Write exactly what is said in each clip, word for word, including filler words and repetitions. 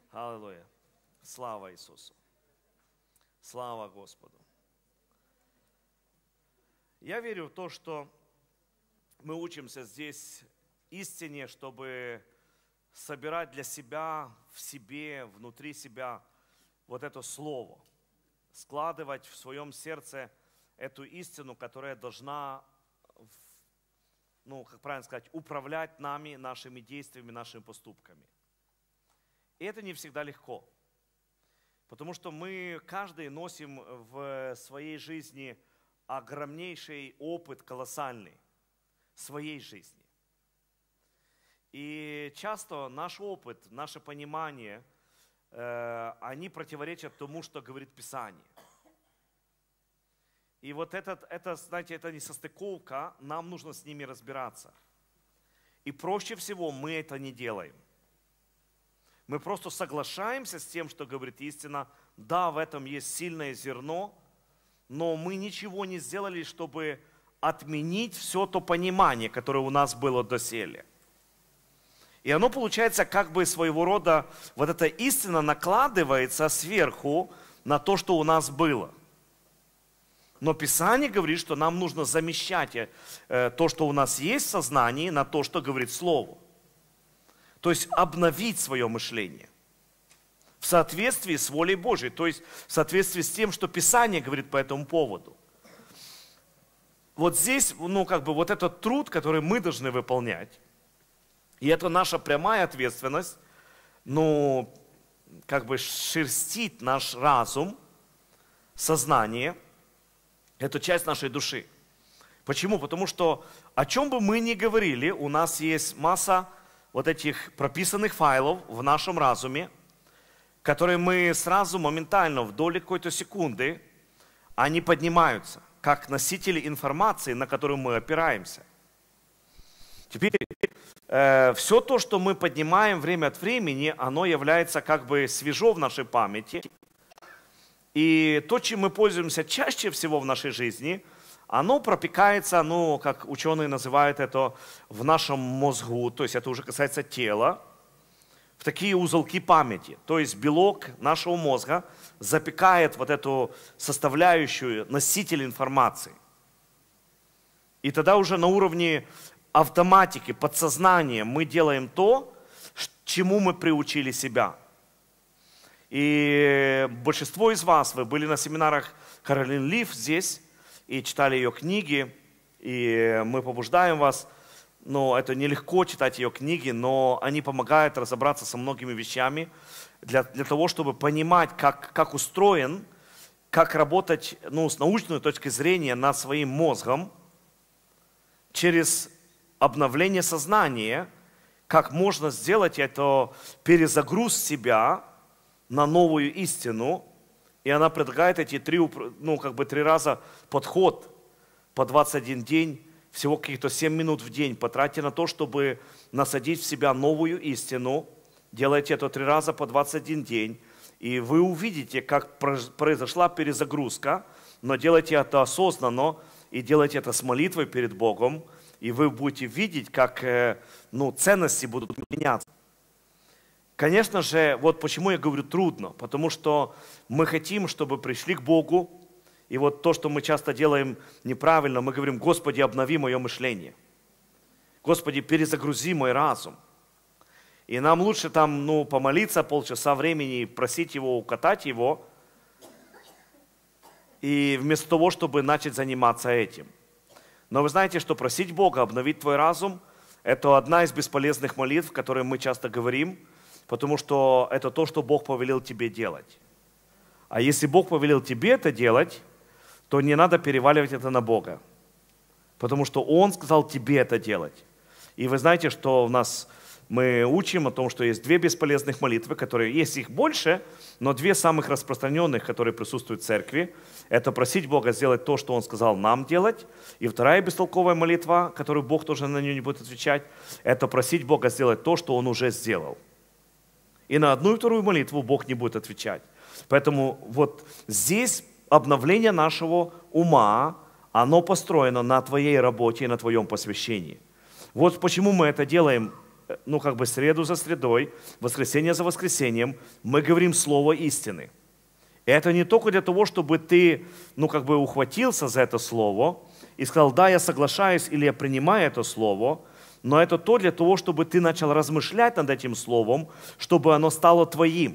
Аллилуйя. Слава Иисусу. Слава Господу. Я верю в то, что мы учимся здесь истине, чтобы собирать для себя, в себе, внутри себя вот это слово. Складывать в своем сердце эту истину, которая должна, ну, как правильно сказать, управлять нами, нашими действиями, нашими поступками. И это не всегда легко. Потому что мы, каждый, носим в своей жизни огромнейший опыт, колоссальный, своей жизни. И часто наш опыт, наше понимание, э, они противоречат тому, что говорит Писание. И вот этот, это, знаете, это несостыковка, нам нужно с ними разбираться. И проще всего мы это не делаем. Мы просто соглашаемся с тем, что говорит истина. Да, в этом есть сильное зерно, но мы ничего не сделали, чтобы отменить все то понимание, которое у нас было доселе. И оно получается как бы своего рода, вот эта истина накладывается сверху на то, что у нас было. Но Писание говорит, что нам нужно замещать э, то, что у нас есть в сознании, на то, что говорит Слово. То есть обновить свое мышление в соответствии с волей Божией, то есть в соответствии с тем, что Писание говорит по этому поводу. Вот здесь, ну, как бы вот этот труд, который мы должны выполнять, и это наша прямая ответственность, ну, как бы шерстить наш разум, сознание, эту часть нашей души. Почему? Потому что о чем бы мы ни говорили, у нас есть масса вот этих прописанных файлов в нашем разуме, которые мы сразу моментально, в доли какой-то секунды, они поднимаются, как носители информации, на которую мы опираемся. Теперь, э, все то, что мы поднимаем время от времени, оно является как бы свежо в нашей памяти. И то, чем мы пользуемся чаще всего в нашей жизни, оно пропекается, ну, как ученые называют это, в нашем мозгу, то есть это уже касается тела, в такие узелки памяти. То есть белок нашего мозга запекает вот эту составляющую, носитель информации. И тогда уже на уровне автоматики, подсознания мы делаем то, чему мы приучили себя. И большинство из вас, вы были на семинарах Каролин Лив здесь, и читали ее книги, и мы побуждаем вас, но это нелегко читать ее книги, но они помогают разобраться со многими вещами для, для того, чтобы понимать, как, как устроен, как работать, ну, с научной точки зрения над своим мозгом через обновление сознания, как можно сделать это перезагруз себя на новую истину. И она предлагает эти три, ну, как бы три раза подход по двадцать один день, всего каких-то семь минут в день потратьте на то, чтобы насадить в себя новую истину. Делайте это три раза по двадцать один день, и вы увидите, как произошла перезагрузка, но делайте это осознанно, и делайте это с молитвой перед Богом, и вы будете видеть, как, ну, ценности будут меняться. Конечно же, вот почему я говорю трудно, потому что мы хотим, чтобы пришли к Богу, и вот то, что мы часто делаем неправильно, мы говорим: Господи, обнови мое мышление, Господи, перезагрузи мой разум. И нам лучше там, ну, помолиться полчаса времени, просить Его, укатать Его, и вместо того, чтобы начать заниматься этим. Но вы знаете, что просить Бога обновить твой разум – это одна из бесполезных молитв, которые мы часто говорим, потому что это то, что Бог повелел тебе делать. А если Бог повелел тебе это делать, то не надо переваливать это на Бога. Потому что Он сказал тебе это делать. И вы знаете, что у нас мы учим о том, что есть две бесполезных молитвы, которые, есть их больше, но две самых распространенных, которые присутствуют в церкви, это просить Бога сделать то, что Он сказал нам делать. И вторая бестолковая молитва, которую Бог тоже на нее не будет отвечать, это просить Бога сделать то, что Он уже сделал. И на одну и вторую молитву Бог не будет отвечать. Поэтому вот здесь обновление нашего ума, оно построено на твоей работе и на твоем посвящении. Вот почему мы это делаем ну как бы среду за средой, воскресенье за воскресеньем, мы говорим слово истины. И это не только для того, чтобы ты, ну как бы ухватился за это слово и сказал, да, я соглашаюсь или я принимаю это слово, но это то для того, чтобы ты начал размышлять над этим словом, чтобы оно стало твоим.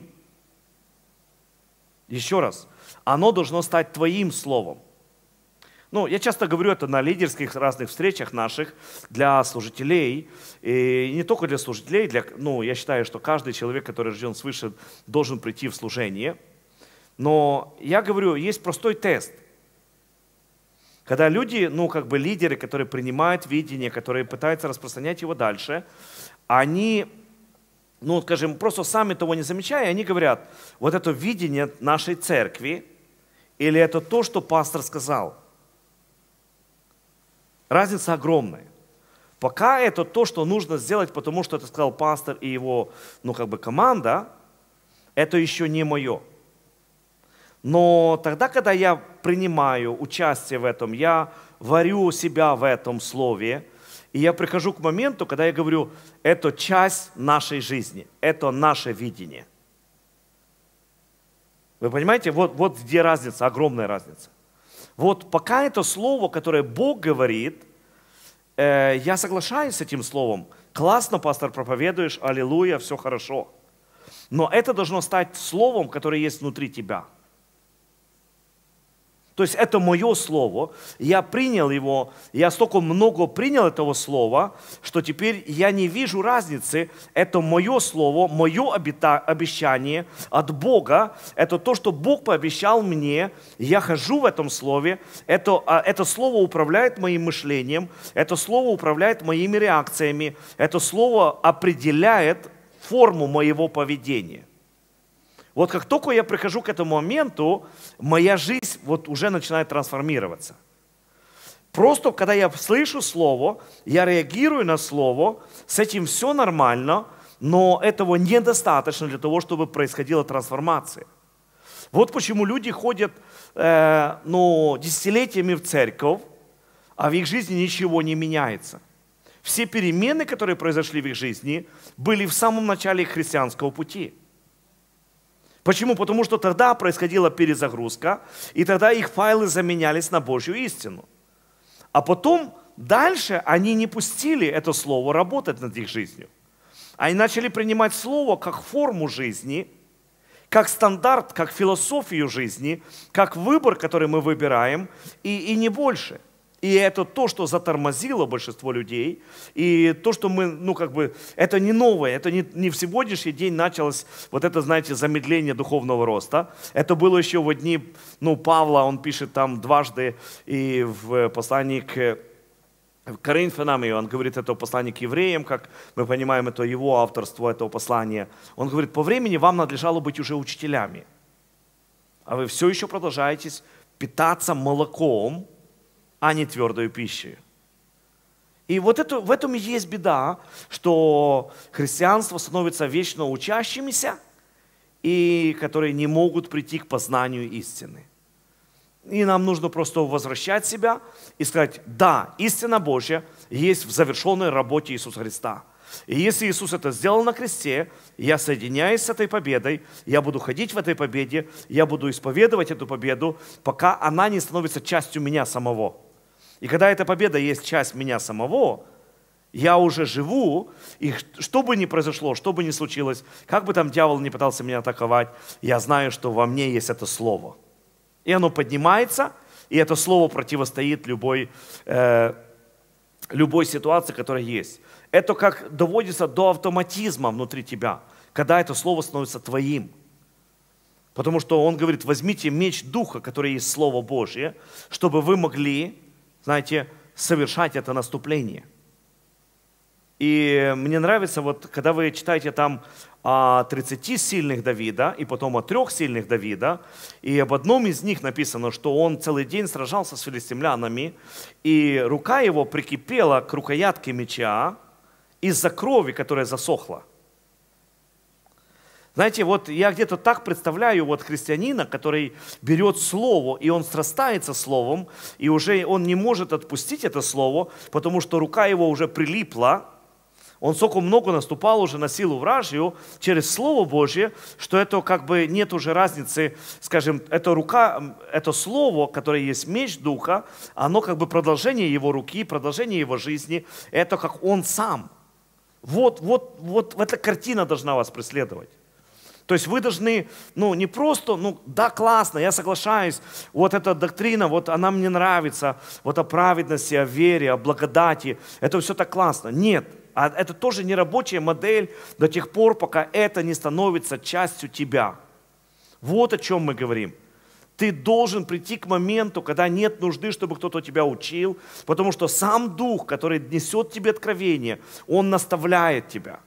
Еще раз, оно должно стать твоим словом. Ну, я часто говорю это на лидерских разных встречах наших для служителей, и не только для служителей, для, ну, я считаю, что каждый человек, который рожден свыше, должен прийти в служение. Но я говорю, есть простой тест. Когда люди, ну, как бы лидеры, которые принимают видение, которые пытаются распространять его дальше, они, ну, скажем, просто сами того не замечая, они говорят, вот это видение нашей церкви, или это то, что пастор сказал. Разница огромная. Пока это то, что нужно сделать, потому что это сказал пастор и его, ну, как бы команда, это еще не мое. Но тогда, когда я принимаю участие в этом, я варю себя в этом слове, и я прихожу к моменту, когда я говорю, это часть нашей жизни, это наше видение. Вы понимаете, вот, вот где разница, огромная разница. Вот пока это слово, которое Бог говорит, э, я соглашаюсь с этим словом. Классно, пастор, проповедуешь, аллилуйя, все хорошо. Но это должно стать словом, которое есть внутри тебя. То есть это мое слово, я принял его, я столько много принял этого слова, что теперь я не вижу разницы. Это мое слово, мое обещание от Бога, это то, что Бог пообещал мне, я хожу в этом слове, это, это слово управляет моим мышлением, это слово управляет моими реакциями, это слово определяет форму моего поведения. Вот как только я прихожу к этому моменту, моя жизнь вот уже начинает трансформироваться. Просто когда я слышу слово, я реагирую на слово, с этим все нормально, но этого недостаточно для того, чтобы происходила трансформация. Вот почему люди ходят э, ну, десятилетиями в церковь, а в их жизни ничего не меняется. Все перемены, которые произошли в их жизни, были в самом начале их христианского пути. Почему? Потому что тогда происходила перезагрузка, и тогда их файлы заменялись на Божью истину. А потом дальше они не пустили это слово работать над их жизнью. Они начали принимать слово как форму жизни, как стандарт, как философию жизни, как выбор, который мы выбираем, и, и не больше. И это то, что затормозило большинство людей, и то, что мы, ну как бы, это не новое, это не, не в сегодняшний день началось вот это, знаете, замедление духовного роста. Это было еще в дни, ну, Павла, он пишет там дважды, и в послании к Коринфянам, и он говорит это послание к евреям, как мы понимаем, это его авторство, этого послания. Он говорит, по времени вам надлежало быть уже учителями, а вы все еще продолжаете питаться молоком, а не твердой пищей. И вот это, в этом и есть беда, что христианство становится вечно учащимися, и которые не могут прийти к познанию истины. И нам нужно просто возвращать себя и сказать, да, истина Божья есть в завершенной работе Иисуса Христа. И если Иисус это сделал на кресте, я соединяюсь с этой победой, я буду ходить в этой победе, я буду исповедовать эту победу, пока она не становится частью меня самого. И когда эта победа есть часть меня самого, я уже живу, и что бы ни произошло, что бы ни случилось, как бы там дьявол не пытался меня атаковать, я знаю, что во мне есть это слово. И оно поднимается, и это слово противостоит любой, э, любой ситуации, которая есть. Это как доводится до автоматизма внутри тебя, когда это слово становится твоим. Потому что он говорит, возьмите меч Духа, который есть Слово Божье, чтобы вы могли, знаете, совершать это наступление. И мне нравится, вот, когда вы читаете там о тридцати сильных Давида, и потом о трех сильных Давида, и об одном из них написано, что он целый день сражался с филистимлянами, и рука его прикипела к рукоятке меча из-за крови, которая засохла. Знаете, вот я где-то так представляю вот христианина, который берет слово, и он срастается словом, и уже он не может отпустить это слово, потому что рука его уже прилипла Он столько много наступал уже на силу вражью через Слово Божье, что это как бы нет уже разницы, скажем, это рука, это Слово, которое есть меч Духа, оно как бы продолжение его руки, продолжение его жизни, это как он сам. Вот, вот, вот эта картина должна вас преследовать. То есть вы должны, ну, не просто, ну, да, классно, я соглашаюсь, вот эта доктрина, вот она мне нравится, вот о праведности, о вере, о благодати, это все так классно. Нет, а это тоже не рабочая модель до тех пор, пока это не становится частью тебя. Вот о чем мы говорим. Ты должен прийти к моменту, когда нет нужды, чтобы кто-то тебя учил, потому что сам Дух, который несет тебе откровение, Он наставляет тебя,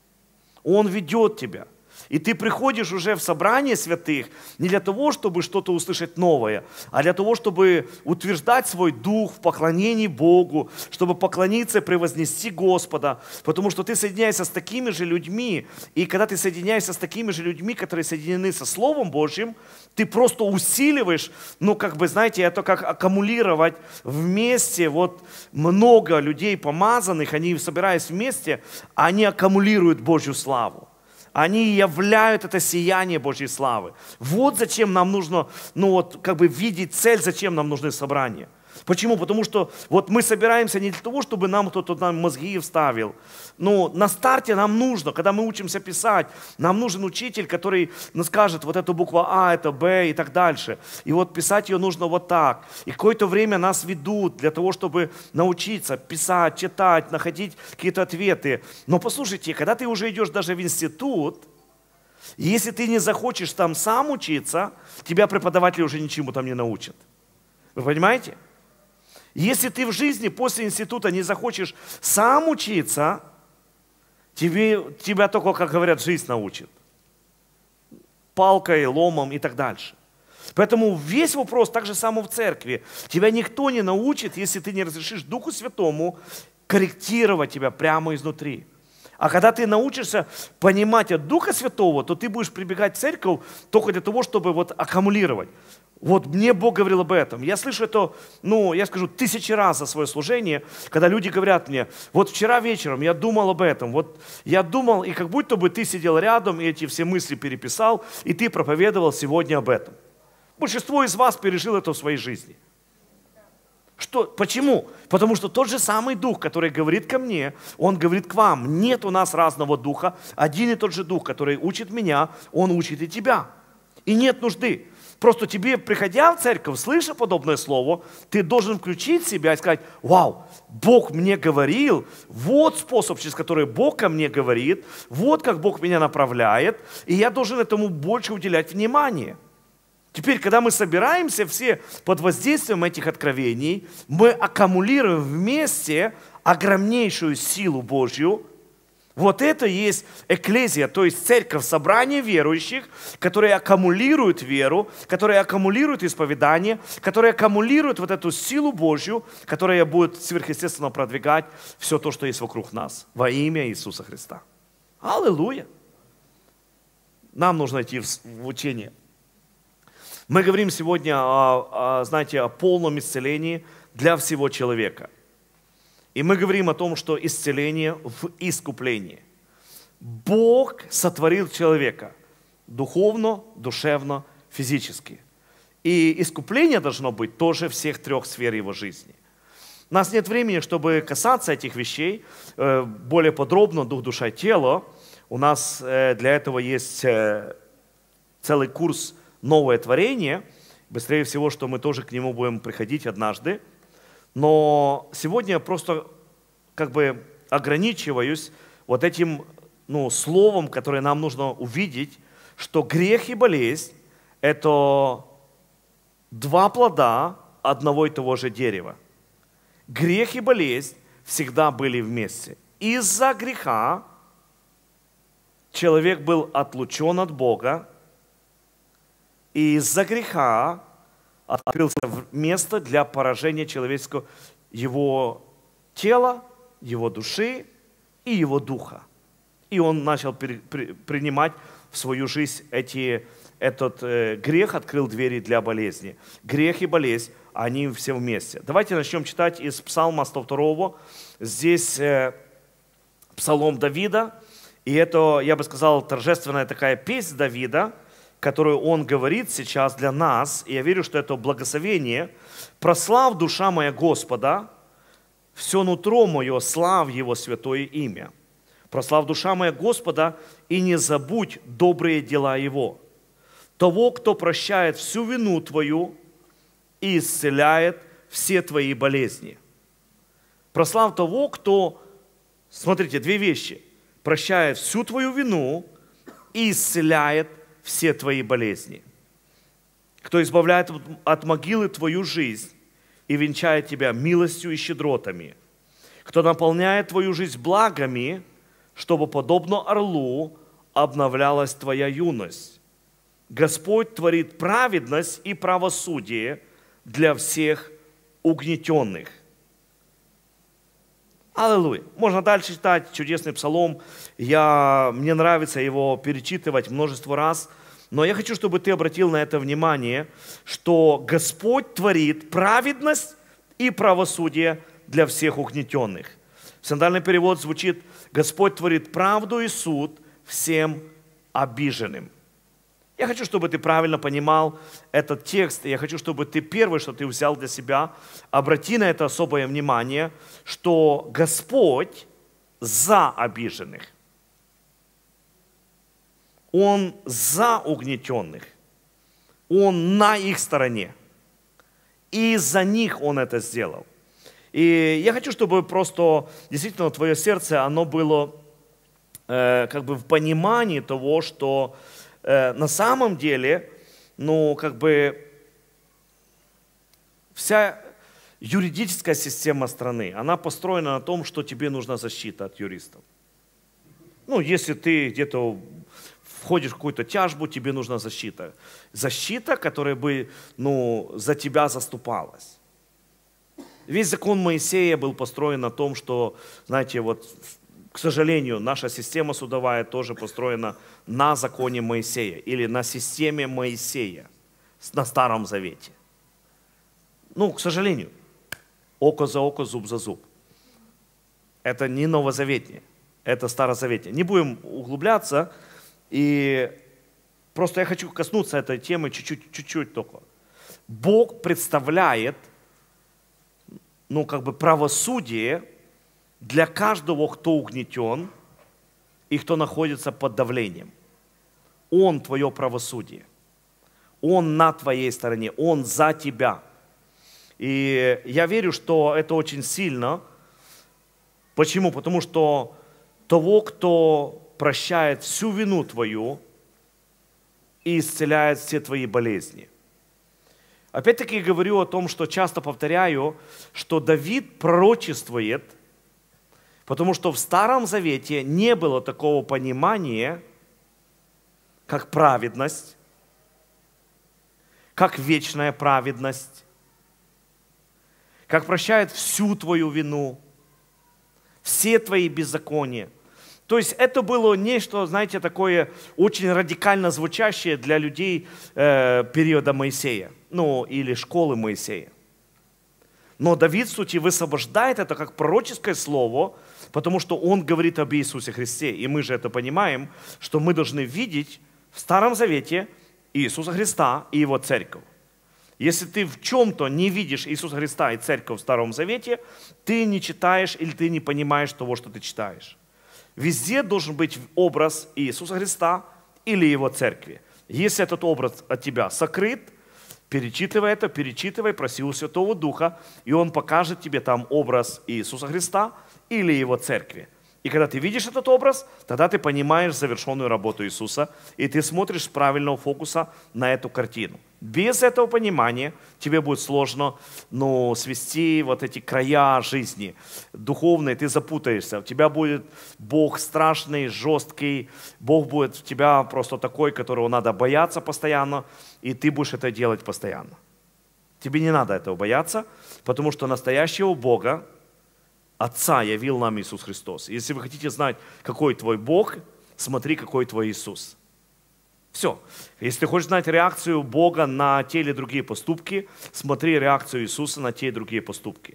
Он ведет тебя. И ты приходишь уже в собрание святых не для того, чтобы что-то услышать новое, а для того, чтобы утверждать свой дух в поклонении Богу, чтобы поклониться и превознести Господа. Потому что ты соединяешься с такими же людьми, и когда ты соединяешься с такими же людьми, которые соединены со Словом Божьим, ты просто усиливаешь, ну как бы, знаете, это как аккумулировать вместе, вот много людей помазанных, они собираясь вместе, они аккумулируют Божью славу. Они являют это сияние Божьей славы. Вот зачем нам нужно, ну вот, как бы видеть цель, зачем нам нужны собрания. Почему? Потому что вот мы собираемся не для того, чтобы нам кто-то нам мозги вставил. Но на старте нам нужно, когда мы учимся писать, нам нужен учитель, который ну, скажет, вот эта буква А, это Б и так дальше. И вот писать ее нужно вот так. И какое-то время нас ведут для того, чтобы научиться писать, читать, находить какие-то ответы. Но послушайте, когда ты уже идешь даже в институт, если ты не захочешь там сам учиться, тебя преподаватели уже ничему там не научат. Вы понимаете? Если ты в жизни после института не захочешь сам учиться, тебе, тебя только, как говорят, жизнь научит. Палкой, ломом и так дальше. Поэтому весь вопрос так же само в церкви. Тебя никто не научит, если ты не разрешишь Духу Святому корректировать тебя прямо изнутри. А когда ты научишься понимать от Духа Святого, то ты будешь прибегать в церковь только для того, чтобы вот аккумулировать. Вот мне Бог говорил об этом. Я слышу это, ну, я скажу, тысячи раз за свое служение, когда люди говорят мне, вот вчера вечером я думал об этом, вот я думал, и как будто бы ты сидел рядом, и эти все мысли переписал, и ты проповедовал сегодня об этом. Большинство из вас пережил это в своей жизни. Что? Почему? Потому что тот же самый Дух, который говорит ко мне, Он говорит к вам. Нет у нас разного Духа. Один и тот же Дух, который учит меня, Он учит и тебя. И нет нужды. Просто тебе, приходя в церковь, слыша подобное слово, ты должен включить себя и сказать, вау, Бог мне говорил, вот способ, через который Бог ко мне говорит, вот как Бог меня направляет, и я должен этому больше уделять внимание. Теперь, когда мы собираемся все под воздействием этих откровений, мы аккумулируем вместе огромнейшую силу Божью. Вот это и есть экклезия, то есть церковь, собрание верующих, которые аккумулируют веру, которые аккумулируют исповедание, которые аккумулируют вот эту силу Божью, которая будет сверхъестественно продвигать все то, что есть вокруг нас, во имя Иисуса Христа. Аллилуйя! Нам нужно идти в учение. Мы говорим сегодня, о, о, знаете, о полном исцелении для всего человека. И мы говорим о том, что исцеление в искуплении. Бог сотворил человека духовно, душевно, физически. И искупление должно быть тоже всех трех сфер его жизни. У нас нет времени, чтобы касаться этих вещей более подробно, дух, душа и тело. У нас для этого есть целый курс «Новое творение». Быстрее всего, что мы тоже к нему будем приходить однажды. Но сегодня я просто как бы ограничиваюсь вот этим ну, словом, которое нам нужно увидеть, что грех и болезнь – это два плода одного и того же дерева. Грех и болезнь всегда были вместе. Из-за греха человек был отлучен от Бога, и из-за греха открылся место для поражения человеческого, его тела, его души и его духа. И он начал при, при, принимать в свою жизнь эти, этот э, грех, открыл двери для болезни. Грех и болезнь, они все вместе. Давайте начнем читать из Псалма сто два. Здесь э, псалом Давида, и это, я бы сказал, торжественная такая песнь Давида, которую он говорит сейчас для нас, и я верю, что это благословение. «Прослав, душа моя Господа, все нутро мое, слав Его святое имя. Прослав, душа моя Господа, и не забудь добрые дела Его, того, кто прощает всю вину твою и исцеляет все твои болезни». Прослав того, кто, смотрите, две вещи, прощает всю твою вину и исцеляет все твои болезни. Кто избавляет от могилы твою жизнь и венчает тебя милостью и щедротами. Кто наполняет твою жизнь благами, чтобы, подобно орлу, обновлялась твоя юность. Господь творит праведность и правосудие для всех угнетенных. Аллилуйя. Можно дальше читать чудесный псалом. Я, мне нравится его перечитывать множество раз. Но я хочу, чтобы ты обратил на это внимание, что Господь творит праведность и правосудие для всех угнетенных. Синодальный перевод звучит: Господь творит правду и суд всем обиженным. Я хочу, чтобы ты правильно понимал этот текст. И я хочу, чтобы ты первое, что ты взял для себя, обрати на это особое внимание, что Господь за обиженных. Он за угнетенных. Он на их стороне. И за них Он это сделал. И я хочу, чтобы просто действительно твое сердце, оно было э, как бы в понимании того, что э, на самом деле, ну, как бы вся юридическая система страны, она построена на том, что тебе нужна защита от юристов. Ну, если ты где-то входишь в какую-то тяжбу, тебе нужна защита. Защита, которая бы, ну, за тебя заступалась. Весь закон Моисея был построен на том, что, знаете, вот, к сожалению, наша система судовая тоже построена на законе Моисея или на системе Моисея на Старом Завете. Ну, к сожалению, око за око, зуб за зуб. Это не новозаветнее, это старозаветнее. Не будем углубляться. И просто я хочу коснуться этой темы чуть-чуть, чуть-чуть только. Бог представляет, ну, как бы правосудие для каждого, кто угнетен и кто находится под давлением. Он твое правосудие. Он на твоей стороне, Он за тебя. И я верю, что это очень сильно. Почему? Потому что того, кто прощает всю вину твою и исцеляет все твои болезни. Опять-таки говорю о том, что часто повторяю, что Давид пророчествует, потому что в Старом Завете не было такого понимания, как праведность, как вечная праведность, как прощает всю твою вину, все твои беззакония. То есть это было нечто, знаете, такое очень радикально звучащее для людей э, периода Моисея, ну или школы Моисея. Но Давид, в сути, высвобождает это как пророческое слово, потому что он говорит об Иисусе Христе. И мы же это понимаем, что мы должны видеть в Старом Завете Иисуса Христа и Его церковь. Если ты в чем-то не видишь Иисуса Христа и церковь в Старом Завете, ты не читаешь или ты не понимаешь того, что ты читаешь. Везде должен быть образ Иисуса Христа или Его церкви. Если этот образ от тебя сокрыт, перечитывай это, перечитывай, проси у Святого Духа, и Он покажет тебе там образ Иисуса Христа или Его церкви. И когда ты видишь этот образ, тогда ты понимаешь завершенную работу Иисуса, и ты смотришь с правильного фокуса на эту картину. Без этого понимания тебе будет сложно, ну, свести вот эти края жизни духовные, ты запутаешься. У тебя будет Бог страшный, жесткий, Бог будет у тебя просто такой, которого надо бояться постоянно, и ты будешь это делать постоянно. Тебе не надо этого бояться, потому что настоящего Бога, Отца, явил нам Иисус Христос. Если вы хотите знать, какой твой Бог, смотри, какой твой Иисус. Все. Если ты хочешь знать реакцию Бога на те или другие поступки, смотри реакцию Иисуса на те и другие поступки.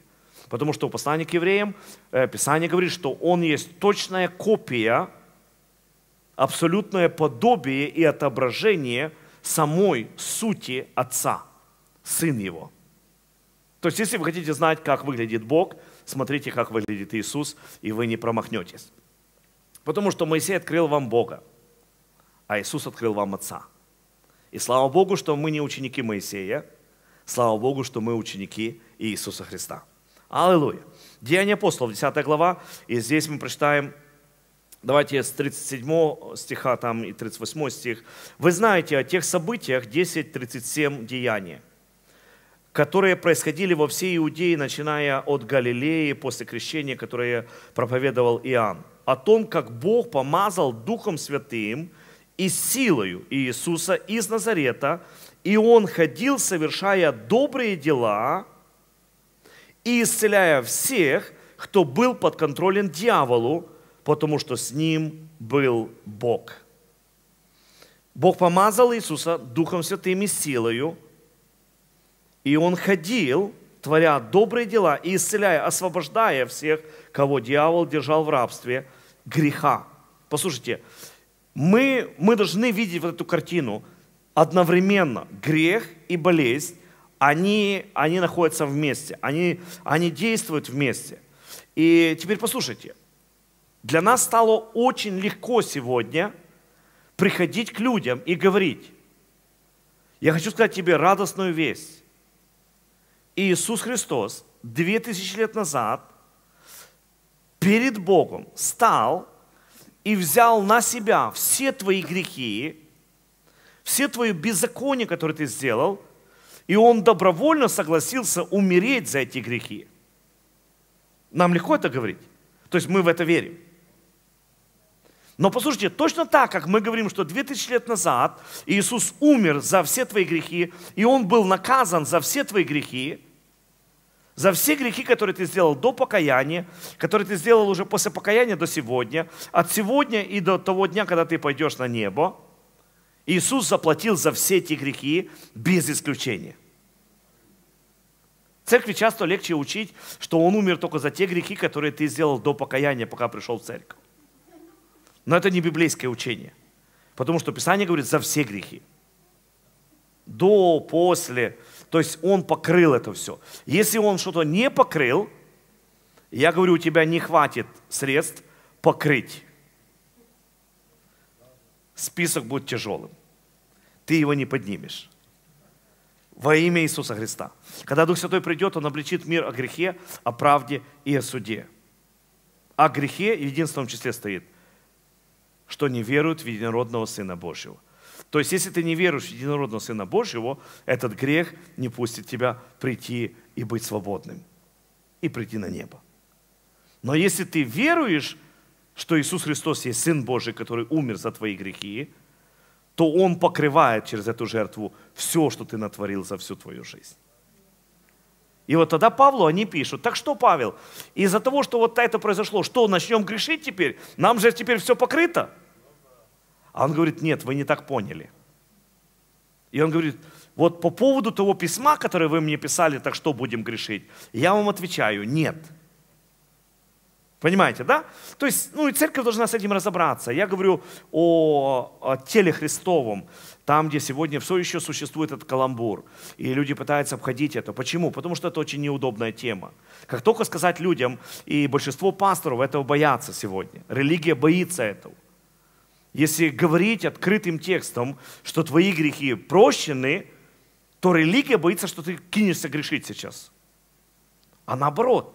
Потому что в послании к евреям Писание говорит, что он есть точная копия, абсолютное подобие и отображение самой сути Отца, Сын Его. То есть, если вы хотите знать, как выглядит Бог, смотрите, как выглядит Иисус, и вы не промахнетесь. Потому что Моисей открыл вам Бога, а Иисус открыл вам Отца. И слава Богу, что мы не ученики Моисея, слава Богу, что мы ученики Иисуса Христа. Аллилуйя. Деяния апостолов, десятая глава, и здесь мы прочитаем, давайте с тридцать седьмого стиха там и тридцать восьмой стих. «Вы знаете о тех событиях, десять тридцать семь деяния, которые происходили во всей Иудее, начиная от Галилеи после крещения, которое проповедовал Иоанн, о том, как Бог помазал Духом Святым и силою Иисуса из Назарета, и Он ходил, совершая добрые дела и исцеляя всех, кто был подконтролен дьяволу, потому что с ним был Бог». Бог помазал Иисуса Духом Святым и силою, и Он ходил, творя добрые дела и исцеляя, освобождая всех, кого дьявол держал в рабстве греха. Послушайте, мы, мы должны видеть вот эту картину одновременно. Грех и болезнь, они, они находятся вместе, они, они действуют вместе. И теперь послушайте, для нас стало очень легко сегодня приходить к людям и говорить: я хочу сказать тебе радостную весть. Иисус Христос две тысячи лет назад перед Богом стал и взял на себя все твои грехи, все твои беззакония, которые ты сделал, и Он добровольно согласился умереть за эти грехи. Нам легко это говорить? То есть мы в это верим. Но послушайте, точно так, как мы говорим, что две тысячи лет назад Иисус умер за все твои грехи, и Он был наказан за все твои грехи, за все грехи, которые ты сделал до покаяния, которые ты сделал уже после покаяния до сегодня, от сегодня и до того дня, когда ты пойдешь на небо, Иисус заплатил за все эти грехи без исключения. Церкви часто легче учить, что Он умер только за те грехи, которые ты сделал до покаяния, пока пришел в церковь. Но это не библейское учение, потому что Писание говорит за все грехи. До, после, то есть Он покрыл это все. Если Он что-то не покрыл, я говорю, у тебя не хватит средств покрыть. Список будет тяжелым. Ты его не поднимешь. Во имя Иисуса Христа. Когда Дух Святой придет, Он обличит мир о грехе, о правде и о суде. О грехе в единственном числе стоит, что не веруют в единородного Сына Божьего. То есть, если ты не веруешь в единородного Сына Божьего, этот грех не пустит тебя прийти и быть свободным, и прийти на небо. Но если ты веруешь, что Иисус Христос есть Сын Божий, который умер за твои грехи, то Он покрывает через эту жертву все, что ты натворил за всю твою жизнь. И вот тогда Павлу они пишут: так что, Павел, из-за того, что вот это произошло, что, начнем грешить теперь? Нам же теперь все покрыто. А он говорит: нет, вы не так поняли. И он говорит: вот по поводу того письма, которое вы мне писали, так что будем грешить, я вам отвечаю: нет. Понимаете, да? То есть, ну и церковь должна с этим разобраться. Я говорю о, о теле Христовом, там, где сегодня все еще существует этот каламбур, и люди пытаются обходить это. Почему? Потому что это очень неудобная тема. Как только сказать людям, и большинство пасторов этого боятся сегодня, религия боится этого. Если говорить открытым текстом, что твои грехи прощены, то религия боится, что ты кинешься грешить сейчас. А наоборот.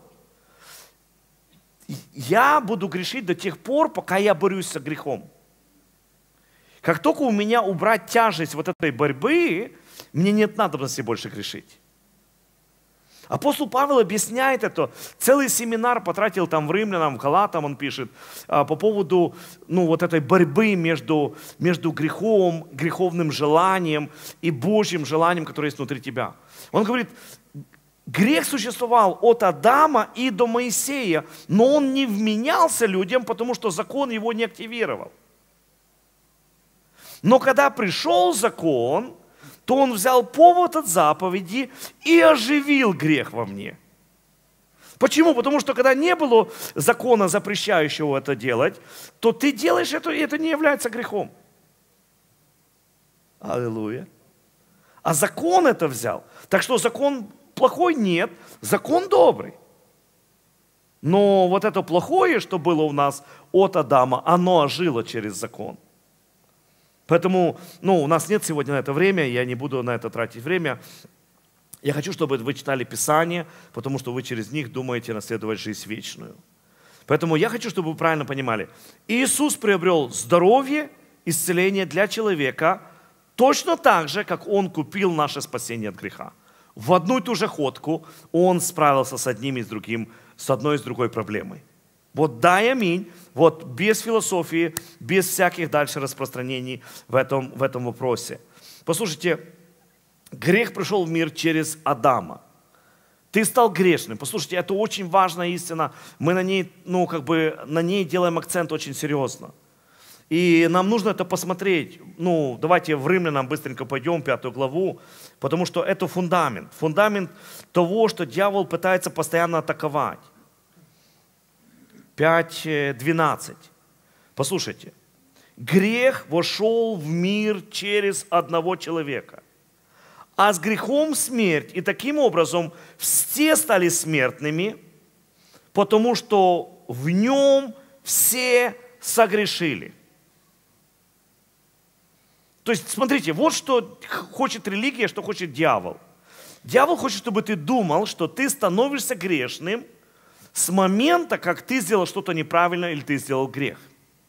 Я буду грешить до тех пор, пока я борюсь с грехом. Как только у меня убрать тяжесть вот этой борьбы, мне нет надобности больше грешить. Апостол Павел объясняет это. Целый семинар потратил там в Римлянам, в Галатам, он пишет, по поводу ну, вот этой борьбы между, между грехом, греховным желанием и Божьим желанием, которое есть внутри тебя. Он говорит: грех существовал от Адама и до Моисея, но он не вменялся людям, потому что закон его не активировал. Но когда пришел закон, то он взял повод от заповеди и оживил грех во мне. Почему? Потому что когда не было закона, запрещающего это делать, то ты делаешь это, и это не является грехом. Аллилуйя. А закон это взял. Так что закон плохой? Нет. Закон добрый. Но вот это плохое, что было у нас от Адама, оно ожило через закон. Поэтому, ну, у нас нет сегодня на это время, я не буду на это тратить время. Я хочу, чтобы вы читали Писание, потому что вы через них думаете наследовать жизнь вечную. Поэтому я хочу, чтобы вы правильно понимали. Иисус приобрел здоровье, исцеление для человека точно так же, как Он купил наше спасение от греха. В одну и ту же ходку Он справился с одним и с другим, с одной и с другой проблемой. Вот да и аминь. Вот без философии, без всяких дальше распространений в этом, в этом вопросе. Послушайте, грех пришел в мир через Адама. Ты стал грешным. Послушайте, это очень важная истина. Мы на ней, ну, как бы, на ней делаем акцент очень серьезно. И нам нужно это посмотреть. Ну, давайте в Римлянам быстренько пойдем, пятую главу, потому что это фундамент. Фундамент того, что дьявол пытается постоянно атаковать. пять двенадцать. Послушайте. Грех вошел в мир через одного человека. А с грехом смерть. И таким образом все стали смертными, потому что в нем все согрешили. То есть, смотрите, вот что хочет религия, что хочет дьявол. Дьявол хочет, чтобы ты думал, что ты становишься грешным с момента, как ты сделал что-то неправильно или ты сделал грех.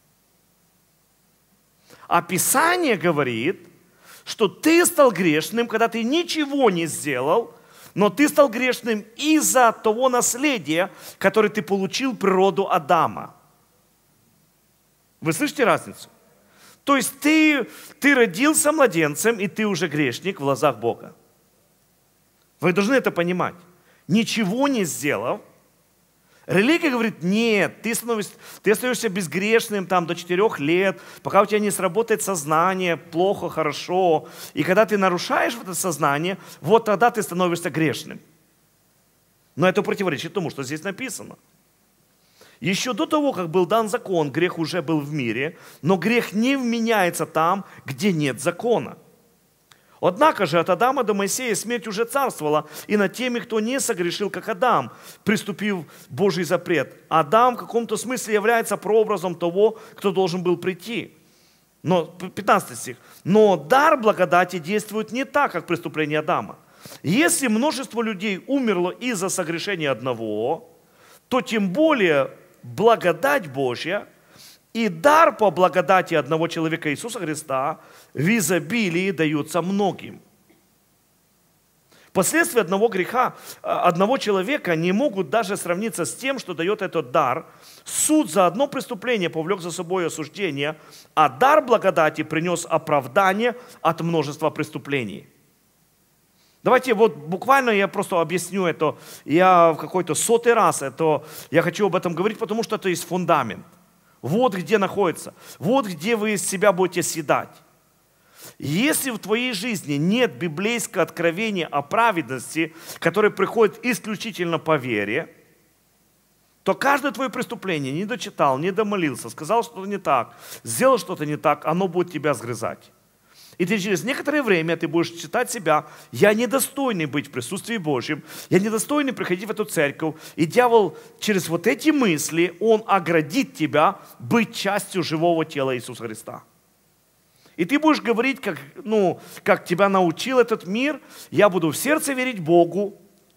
А Писание говорит, что ты стал грешным, когда ты ничего не сделал, но ты стал грешным из-за того наследия, которое ты получил природу Адама. Вы слышите разницу? То есть ты, ты родился младенцем, и ты уже грешник в глазах Бога. Вы должны это понимать. Ничего не сделав, религия говорит, нет, ты, становишься, ты остаешься безгрешным там, до четырех лет, пока у тебя не сработает сознание, плохо, хорошо. И когда ты нарушаешь это сознание, вот тогда ты становишься грешным. Но это противоречит тому, что здесь написано. Еще до того, как был дан закон, грех уже был в мире, но грех не вменяется там, где нет закона. Однако же от Адама до Моисея смерть уже царствовала и над теми, кто не согрешил, как Адам, приступив Божий запрет. Адам в каком-то смысле является прообразом того, кто должен был прийти. Но, пятнадцатый стих. Но дар благодати действует не так, как преступление Адама. Если множество людей умерло из-за согрешения одного, то тем более благодать Божья и дар по благодати одного человека Иисуса Христа в изобилии даются многим. Последствия одного греха одного человека не могут даже сравниться с тем, что дает этот дар. Суд за одно преступление повлек за собой осуждение, а дар благодати принес оправдание от множества преступлений. Давайте вот буквально я просто объясню это. Я в какой-то сотый раз это, я хочу об этом говорить, потому что это есть фундамент. Вот где находится. Вот где вы из себя будете съедать. Если в твоей жизни нет библейского откровения о праведности, которое приходит исключительно по вере, то каждое твое преступление, не дочитал, не домолился, сказал что-то не так, сделал что-то не так, оно будет тебя сгрызать. И ты через некоторое время ты будешь считать себя, я недостойный быть в присутствии Божьем, я недостойный приходить в эту церковь. И дьявол через вот эти мысли, он оградит тебя быть частью живого тела Иисуса Христа. И ты будешь говорить, как, ну, как тебя научил этот мир, я буду в сердце верить Богу,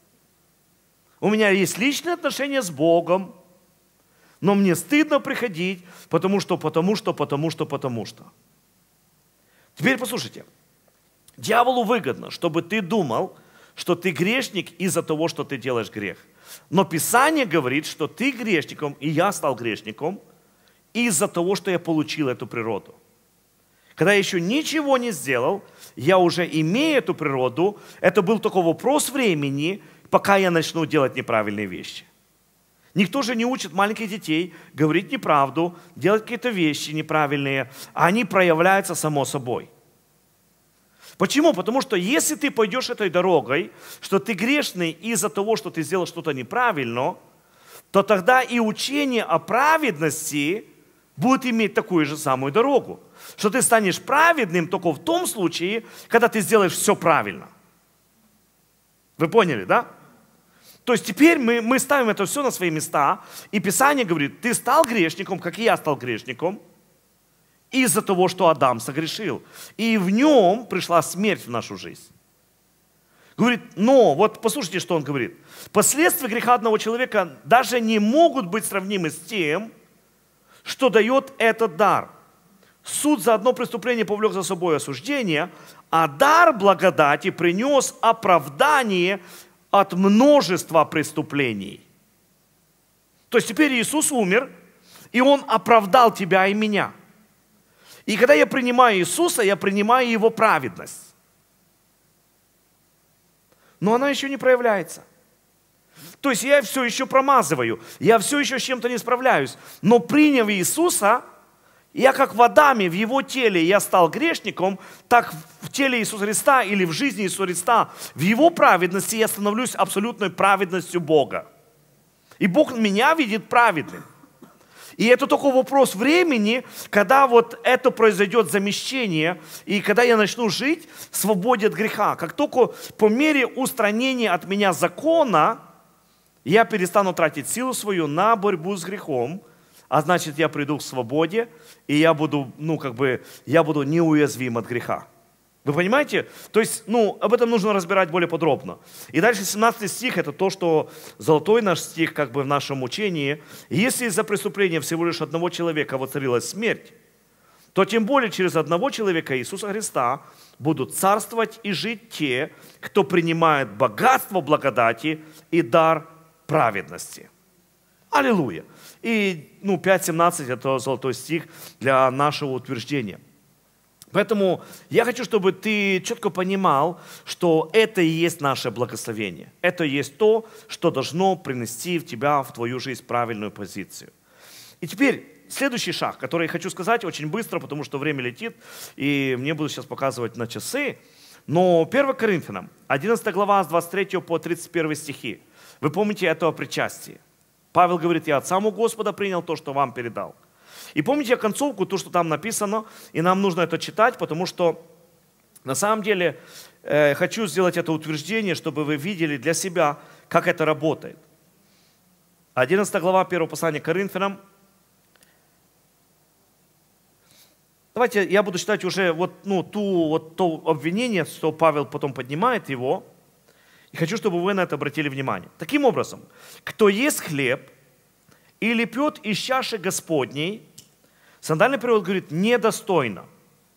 у меня есть личные отношения с Богом, но мне стыдно приходить, потому что, потому что, потому что, потому что. Теперь послушайте, дьяволу выгодно, чтобы ты думал, что ты грешник из-за того, что ты делаешь грех. Но Писание говорит, что ты грешником, и я стал грешником, из-за того, что я получил эту природу. Когда я еще ничего не сделал, я уже имею эту природу, это был только вопрос времени, пока я начну делать неправильные вещи. Никто же не учит маленьких детей говорить неправду, делать какие-то вещи неправильные, а они проявляются само собой. Почему? Потому что если ты пойдешь этой дорогой, что ты грешный из-за того, что ты сделал что-то неправильно, то тогда и учение о праведности будет иметь такую же самую дорогу. Что ты станешь праведным только в том случае, когда ты сделаешь все правильно. Вы поняли, да? То есть теперь мы, мы ставим это все на свои места, и Писание говорит, ты стал грешником, как и я стал грешником, из-за того, что Адам согрешил. И в нем пришла смерть в нашу жизнь. Говорит, но, вот послушайте, что он говорит. Последствия греха одного человека даже не могут быть сравнимы с тем, что дает этот дар. Суд за одно преступление повлек за собой осуждение, а дар благодати принес оправдание от множества преступлений. То есть теперь Иисус умер, и Он оправдал тебя и меня. И когда я принимаю Иисуса, я принимаю Его праведность. Но она еще не проявляется. То есть я все еще промазываю, я все еще с чем-то не справляюсь. Но приняв Иисуса, я как в Адаме, в Его теле я стал грешником, так в теле Иисуса Христа или в жизни Иисуса Христа, в Его праведности я становлюсь абсолютной праведностью Бога. И Бог меня видит праведным. И это только вопрос времени, когда вот это произойдет замещение, и когда я начну жить в свободе от греха. Как только по мере устранения от меня закона, я перестану тратить силу свою на борьбу с грехом, а значит, я приду к свободе, и я буду, ну, как бы, я буду неуязвим от греха. Вы понимаете? То есть, ну, об этом нужно разбирать более подробно. И дальше семнадцатый стих, это то, что золотой наш стих, как бы в нашем учении. Если из-за преступления всего лишь одного человека воцарилась смерть, то тем более через одного человека, Иисуса Христа, будут царствовать и жить те, кто принимает богатство благодати и дар праведности. Аллилуйя. И, ну, пять семнадцать это золотой стих для нашего утверждения. Поэтому я хочу, чтобы ты четко понимал, что это и есть наше благословение. Это и есть то, что должно принести в тебя, в твою жизнь правильную позицию. И теперь следующий шаг, который я хочу сказать очень быстро, потому что время летит, и мне буду сейчас показывать на часы. Но первое Коринфянам, одиннадцатая глава, с двадцать третьего по тридцать первый стихи. Вы помните это о причастии. Павел говорит, я от самого Господа принял то, что вам передал. И помните концовку, то, что там написано, и нам нужно это читать, потому что на самом деле э, хочу сделать это утверждение, чтобы вы видели для себя, как это работает. одиннадцатая глава первого послания к Коринфянам. Давайте я буду читать уже вот, ну, ту, вот то обвинение, что Павел потом поднимает его. И хочу, чтобы вы на это обратили внимание. Таким образом, кто ест хлеб или пьет из чаши Господней, синодальный перевод говорит, недостойно.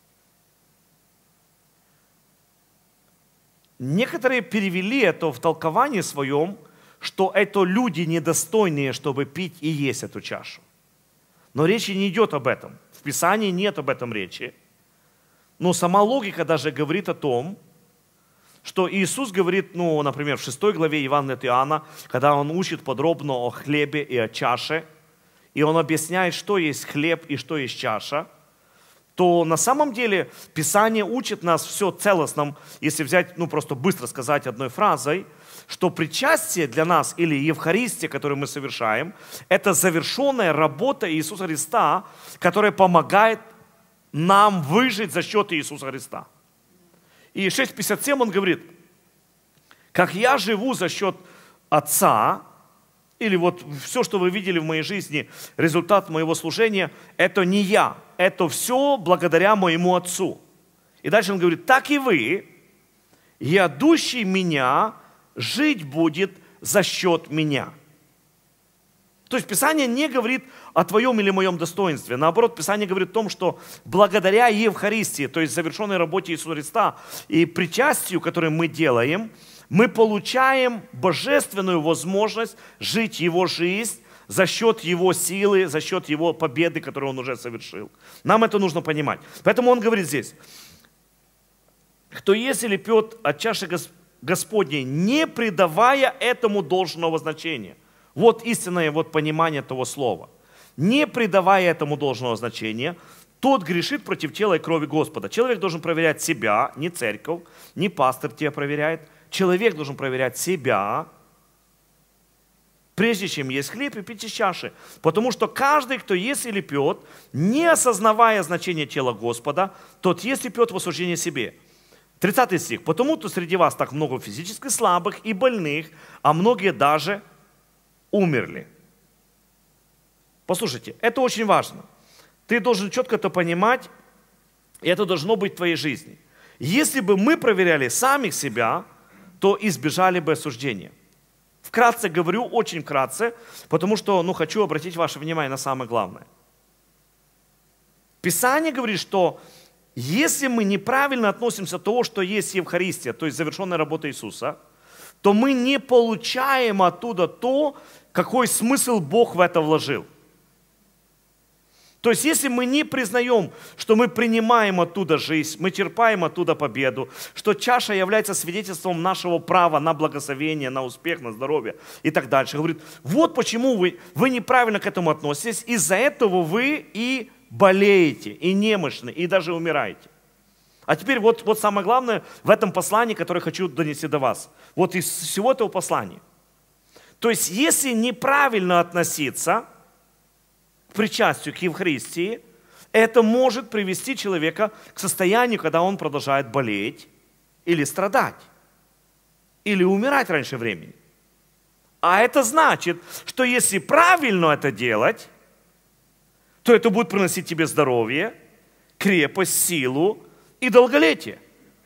Некоторые перевели это в толковании своем, что это люди недостойные, чтобы пить и есть эту чашу. Но речи не идет об этом. В Писании нет об этом речи. Но сама логика даже говорит о том, что Иисус говорит, ну, например, в шестой главе Евангелия от Иоанна, когда Он учит подробно о хлебе и о чаше, и Он объясняет, что есть хлеб и что есть чаша, то на самом деле Писание учит нас все целостном, если взять, ну, просто быстро сказать одной фразой, что причастие для нас или Евхаристия, которую мы совершаем, это завершенная работа Иисуса Христа, которая помогает нам выжить за счет Иисуса Христа. И шесть пятьдесят семь он говорит, как я живу за счет Отца, или вот все, что вы видели в моей жизни, результат моего служения, это не я, это все благодаря моему Отцу. И дальше он говорит, так и вы, ядущий меня, жить будет за счет меня. То есть Писание не говорит о твоем или моем достоинстве. Наоборот, Писание говорит о том, что благодаря Евхаристии, то есть завершенной работе Иисуса Христа и причастию, которое мы делаем, мы получаем божественную возможность жить Его жизнь за счет Его силы, за счет Его победы, которую Он уже совершил. Нам это нужно понимать. Поэтому Он говорит здесь, кто ест или пьет от чаши Господней, не придавая этому должного значения. Вот истинное вот понимание того слова. Не придавая этому должного значения, тот грешит против тела и крови Господа. Человек должен проверять себя, не церковь, не пастор тебя проверяет. Человек должен проверять себя, прежде чем есть хлеб и пить из чаши. Потому что каждый, кто ест или пьет, не осознавая значение тела Господа, тот ест и пьет в осуждение себе. тридцатый стих. «Потому-то среди вас так много физически слабых и больных, а многие даже умерли». Послушайте, это очень важно. Ты должен четко это понимать, и это должно быть в твоей жизни. Если бы мы проверяли самих себя, то избежали бы осуждения. Вкратце говорю, очень вкратце, потому что ну, хочу обратить ваше внимание на самое главное. Писание говорит, что если мы неправильно относимся к тому, что есть Евхаристия, то есть завершенная работа Иисуса, то мы не получаем оттуда то, какой смысл Бог в это вложил. То есть, если мы не признаем, что мы принимаем оттуда жизнь, мы черпаем оттуда победу, что чаша является свидетельством нашего права на благословение, на успех, на здоровье и так дальше. Говорит, вот почему вы, вы неправильно к этому относитесь, из-за этого вы и болеете, и немощны, и даже умираете. А теперь вот, вот самое главное в этом послании, которое хочу донести до вас. Вот из всего этого послания. То есть, если неправильно относиться к причастию, к Евхаристии, это может привести человека к состоянию, когда он продолжает болеть или страдать, или умирать раньше времени. А это значит, что если правильно это делать, то это будет приносить тебе здоровье, крепость, силу и долголетие.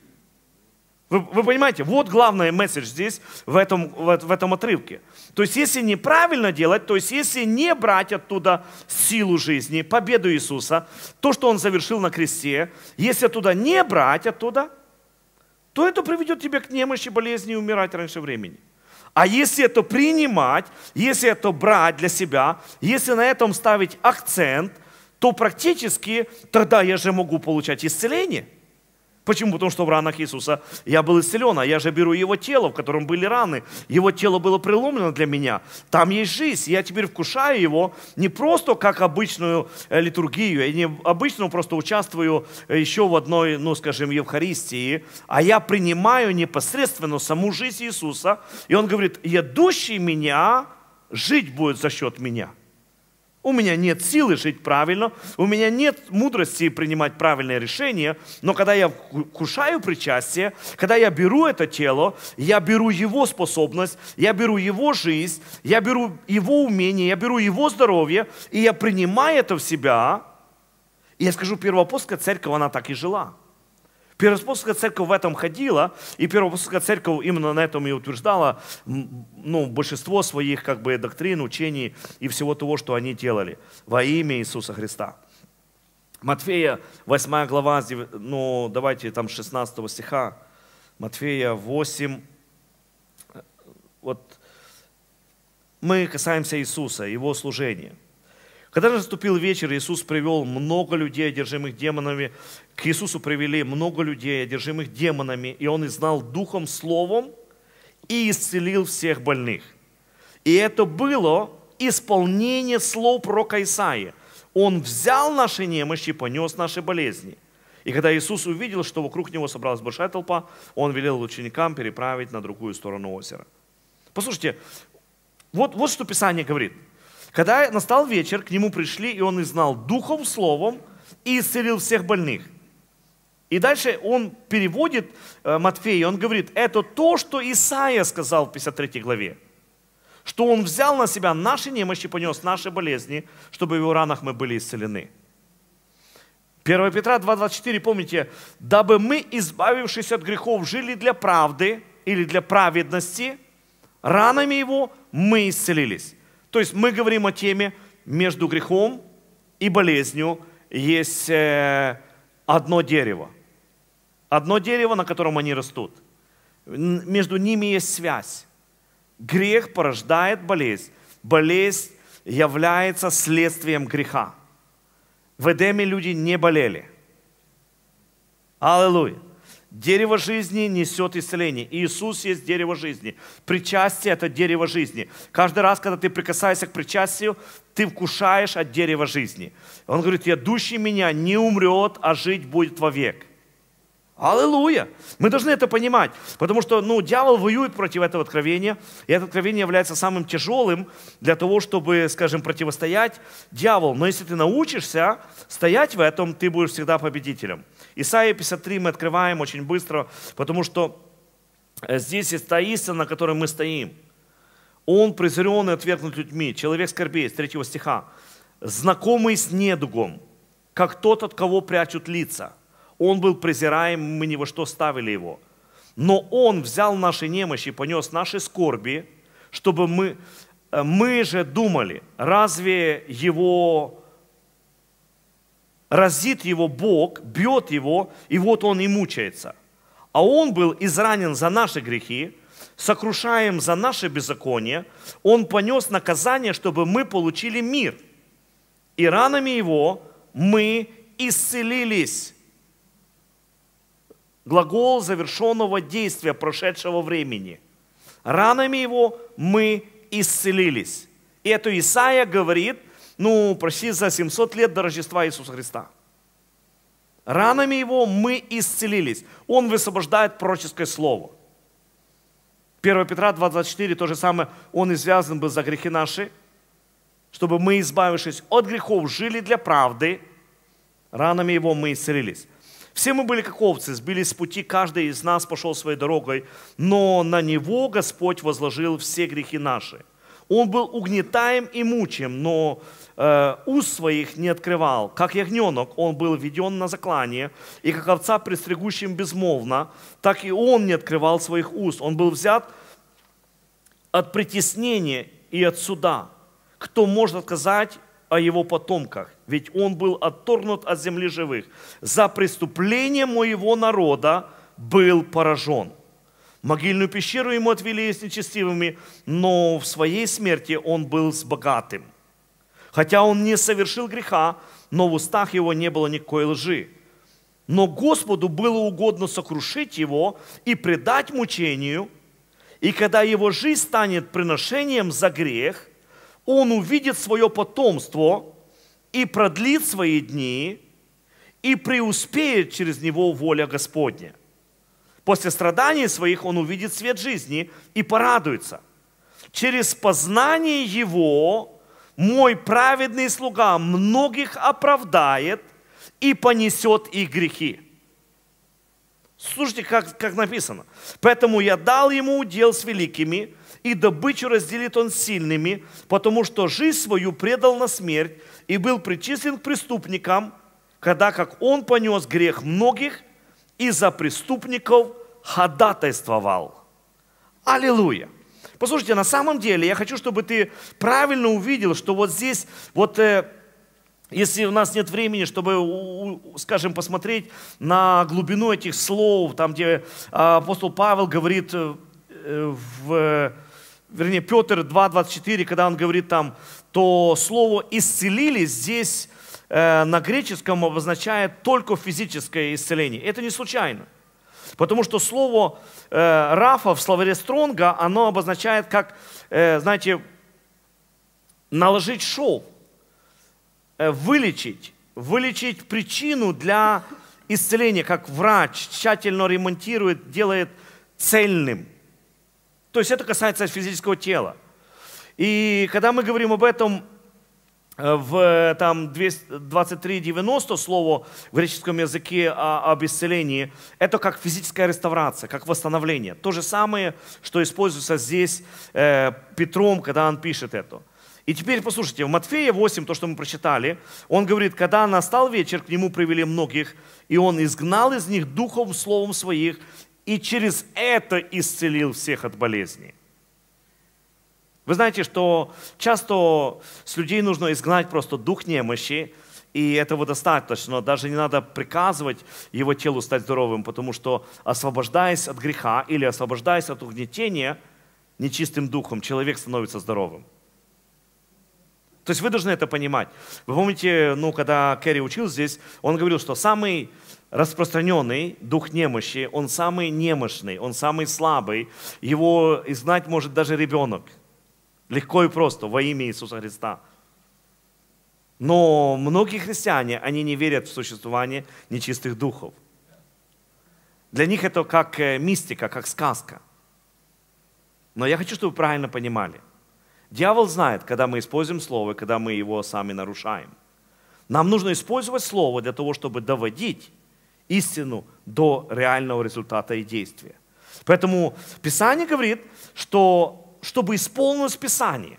Вы, вы понимаете, вот главный месседж здесь, в этом, в, в этом отрывке. То есть, если неправильно делать, то есть, если не брать оттуда силу жизни, победу Иисуса, то, что Он завершил на кресте, если оттуда не брать оттуда, то это приведет тебя к немощи, болезни и умирать раньше времени. А если это принимать, если это брать для себя, если на этом ставить акцент, то практически тогда я же могу получать исцеление. Почему? Потому что в ранах Иисуса я был исцелен, а я же беру Его тело, в котором были раны. Его тело было преломлено для меня. Там есть жизнь. Я теперь вкушаю его не просто как обычную литургию, я не обычно просто участвую еще в одной, ну скажем, Евхаристии, а я принимаю непосредственно саму жизнь Иисуса. И Он говорит, едущий меня жить будет за счет меня. У меня нет силы жить правильно, у меня нет мудрости принимать правильные решения, но когда я вкушаю причастие, когда я беру это тело, я беру его способность, я беру его жизнь, я беру его умение, я беру его здоровье, и я принимаю это в себя. И я скажу, первоапостольская церковь, она так и жила. Первоапостольская церковь в этом ходила, и первоапостольская церковь именно на этом и утверждала ну, большинство своих как бы, доктрин, учений и всего того, что они делали во имя Иисуса Христа. Матфея, восьмая глава, ну давайте там с шестнадцатого стиха, Матфея восемь, вот мы касаемся Иисуса, Его служения. Когда же наступил вечер, Иисус привел много людей, одержимых демонами. К Иисусу привели много людей, одержимых демонами, и Он изгнал духом, словом и исцелил всех больных. И это было исполнение слов пророка Исаии. Он взял наши немощи, понес наши болезни. И когда Иисус увидел, что вокруг Него собралась большая толпа, Он велел ученикам переправить на другую сторону озера. Послушайте, вот, вот что Писание говорит. Когда настал вечер, к Нему пришли, и Он изгнал духом, словом и исцелил всех больных. И дальше Он переводит Матфея, Он говорит, это то, что Исаия сказал в пятьдесят третьей главе. Что Он взял на себя наши немощи, понес наши болезни, чтобы в Его ранах мы были исцелены. первое Петра два двадцать четыре, помните, дабы мы, избавившись от грехов, жили для правды или для праведности, ранами Его мы исцелились. То есть мы говорим о теме, между грехом и болезнью есть одно дерево. Одно дерево, на котором они растут. Между ними есть связь. Грех порождает болезнь. Болезнь является следствием греха. В Эдеме люди не болели. Аллилуйя. Дерево жизни несет исцеление. Иисус есть дерево жизни. Причастие – это дерево жизни. Каждый раз, когда ты прикасаешься к причастию, ты вкушаешь от дерева жизни. Он говорит, ядущий меня не умрет, а жить будет вовек. Аллилуйя! Мы должны это понимать, потому что ну, дьявол воюет против этого откровения, и это откровение является самым тяжелым для того, чтобы, скажем, противостоять дьяволу. Но если ты научишься стоять в этом, ты будешь всегда победителем. Исайя пятьдесят три мы открываем очень быстро, потому что здесь есть та истина, на которой мы стоим. Он презрен и отвергнут людьми, человек скорбей, с третьего стиха, знакомый с недугом, как тот, от кого прячут лица. Он был презираем, мы ни во что ставили его. Но Он взял наши немощи, понес наши скорби, чтобы мы, мы же думали, разве Его, разит Его Бог, бьет Его, и вот Он и мучается. А Он был изранен за наши грехи, сокрушаем за наше беззаконие. Он понес наказание, чтобы мы получили мир. И ранами Его мы исцелились. Глагол завершенного действия прошедшего времени. Ранами Его мы исцелились. И это Исаия говорит, ну, почти за семьсот лет до Рождества Иисуса Христа. Ранами Его мы исцелились. Он высвобождает пророческое слово. первое Петра два двадцать четыре, то же самое. Он извязан был за грехи наши, чтобы мы, избавившись от грехов, жили для правды. Ранами Его мы исцелились. Все мы были как овцы, сбились с пути, каждый из нас пошел своей дорогой, но на Него Господь возложил все грехи наши. Он был угнетаем и мучим, но э, уст своих не открывал. Как ягненок Он был введен на заклание, и как овца, пристригущим безмолвно, так и Он не открывал своих уст. Он был взят от притеснения и от суда. Кто может отказать о Его потомках? Ведь Он был отторгнут от земли живых. За преступление моего народа был поражен. Могильную пещеру Ему отвели с нечестивыми, но в своей смерти Он был с богатым. Хотя Он не совершил греха, но в устах Его не было никакой лжи. Но Господу было угодно сокрушить Его и предать мучению, и когда Его жизнь станет приношением за грех, Он увидит свое потомство и продлит свои дни, и преуспеет через него воля Господня. После страданий своих Он увидит свет жизни и порадуется. Через познание Его мой праведный слуга многих оправдает и понесет их грехи. Слушайте, как, как написано. Поэтому я дал ему удел с великими, и добычу разделит он с сильными, потому что жизнь свою предал на смерть и был причислен к преступникам, когда как он понес грех многих и за преступников ходатайствовал. Аллилуйя! Послушайте, на самом деле я хочу, чтобы ты правильно увидел, что вот здесь, вот э, если у нас нет времени, чтобы, скажем, посмотреть на глубину этих слов, там, где апостол Павел говорит э, в... Вернее, Петр два двадцать четыре, когда он говорит там, то слово «исцелились» здесь э, на греческом обозначает только физическое исцеление. Это не случайно. Потому что слово э, «рафа» в словаре Стронга, оно обозначает как, э, знаете, наложить шов, э, вылечить, вылечить причину для исцеления, как врач тщательно ремонтирует, делает цельным. То есть это касается физического тела. И когда мы говорим об этом в там, двадцать три девяносто слово в греческом языке о, об исцелении, это как физическая реставрация, как восстановление. То же самое, что используется здесь э, Петром, когда он пишет это. И теперь послушайте, в Матфея восемь, то, что мы прочитали, он говорит, когда настал вечер, к нему привели многих, и он изгнал из них духом словом своих, и через это исцелил всех от болезней. Вы знаете, что часто с людей нужно изгнать просто дух немощи, и этого достаточно. Даже не надо приказывать его телу стать здоровым, потому что, освобождаясь от греха или освобождаясь от угнетения нечистым духом, человек становится здоровым. То есть вы должны это понимать. Вы помните, ну, когда Керри учил здесь, он говорил, что самый распространенный дух немощи, он самый немощный, он самый слабый. Его изгнать может даже ребенок. Легко и просто, во имя Иисуса Христа. Но многие христиане, они не верят в существование нечистых духов. Для них это как мистика, как сказка. Но я хочу, чтобы вы правильно понимали. Дьявол знает, когда мы используем слово, когда мы его сами нарушаем. Нам нужно использовать слово для того, чтобы доводить истину до реального результата и действия. Поэтому Писание говорит, что чтобы исполнилось Писание,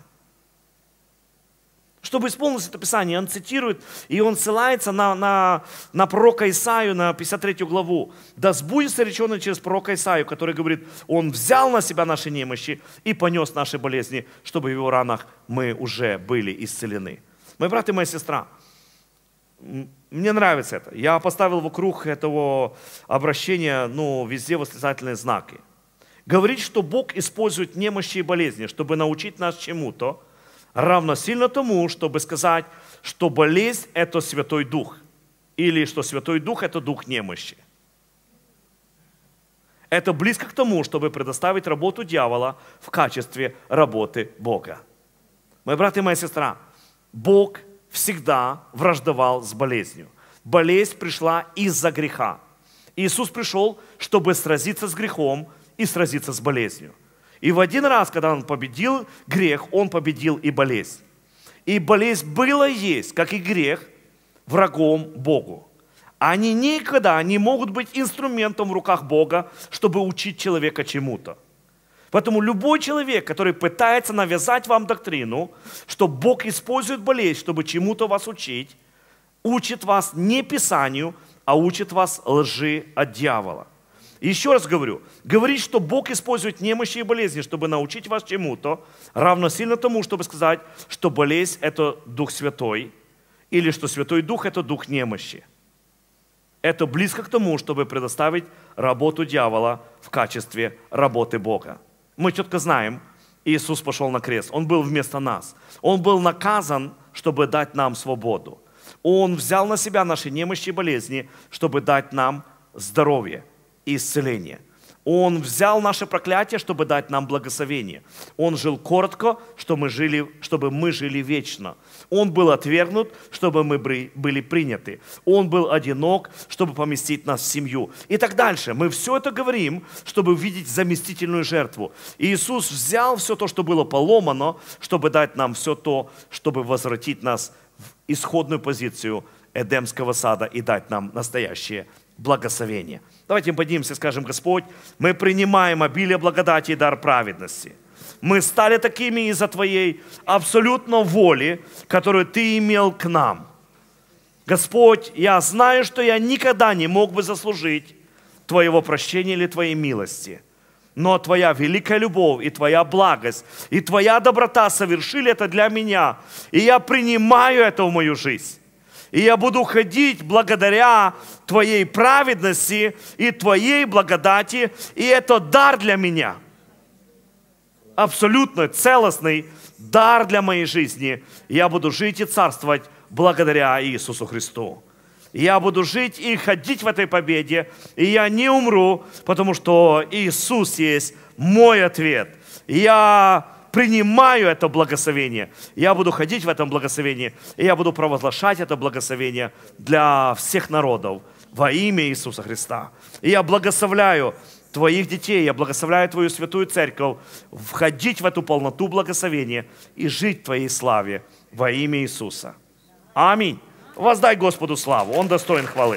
чтобы исполнилось это Писание, он цитирует, и он ссылается на, на, на пророка Исаию, на пятьдесят третью главу. «Да сбудется реченное через пророка Исаию», который говорит, он взял на себя наши немощи и понес наши болезни, чтобы в его ранах мы уже были исцелены. Мои брат и моя сестра, мне нравится это. Я поставил вокруг этого обращения, ну, везде восклицательные знаки. Говорить, что Бог использует немощи и болезни, чтобы научить нас чему-то, равносильно тому, чтобы сказать, что болезнь – это Святой Дух, или что Святой Дух – это дух немощи. Это близко к тому, чтобы предоставить работу дьявола в качестве работы Бога. Мои брат и моя сестра, Бог всегда враждовал с болезнью. Болезнь пришла из-за греха. Иисус пришел, чтобы сразиться с грехом и сразиться с болезнью. И в один раз, когда Он победил грех, Он победил и болезнь. И болезнь была и есть, как и грех, врагом Богу. Они никогда не могут быть инструментом в руках Бога, чтобы учить человека чему-то. Поэтому любой человек, который пытается навязать вам доктрину, что Бог использует болезнь, чтобы чему-то вас учить, учит вас не Писанию, а учит вас лжи от дьявола. Еще раз говорю, говорить, что Бог использует немощи и болезни, чтобы научить вас чему-то, равносильно тому, чтобы сказать, что болезнь – это Дух Святой, или что Святой Дух – это Дух немощи. Это близко к тому, чтобы предоставить работу дьявола в качестве работы Бога. Мы четко знаем, Иисус пошел на крест, Он был вместо нас. Он был наказан, чтобы дать нам свободу. Он взял на себя наши немощи и болезни, чтобы дать нам здоровье и исцеление. Он взял наше проклятие, чтобы дать нам благословение. Он жил коротко, чтобы мы жили, чтобы мы жили вечно. Он был отвергнут, чтобы мы были приняты. Он был одинок, чтобы поместить нас в семью. И так дальше. Мы все это говорим, чтобы увидеть заместительную жертву. И Иисус взял все то, что было поломано, чтобы дать нам все то, чтобы возвратить нас в исходную позицию Эдемского сада и дать нам настоящее благословение. Давайте поднимемся и скажем: Господь, мы принимаем обилие благодати и дар праведности. Мы стали такими из-за Твоей абсолютно воли, которую Ты имел к нам. Господь, я знаю, что я никогда не мог бы заслужить Твоего прощения или Твоей милости. Но Твоя великая любовь и Твоя благость и Твоя доброта совершили это для меня. И я принимаю это в мою жизнь. И я буду ходить благодаря Твоей праведности и Твоей благодати. И это дар для меня. Абсолютно целостный дар для моей жизни. Я буду жить и царствовать благодаря Иисусу Христу. Я буду жить и ходить в этой победе. И я не умру, потому что Иисус есть мой ответ. Я принимаю это благословение. Я буду ходить в этом благословении. И я буду провозглашать это благословение для всех народов во имя Иисуса Христа. И я благословляю Твоих детей, я благословляю Твою святую церковь входить в эту полноту благословения и жить в Твоей славе во имя Иисуса. Аминь. Воздай Господу славу, Он достоин хвалы.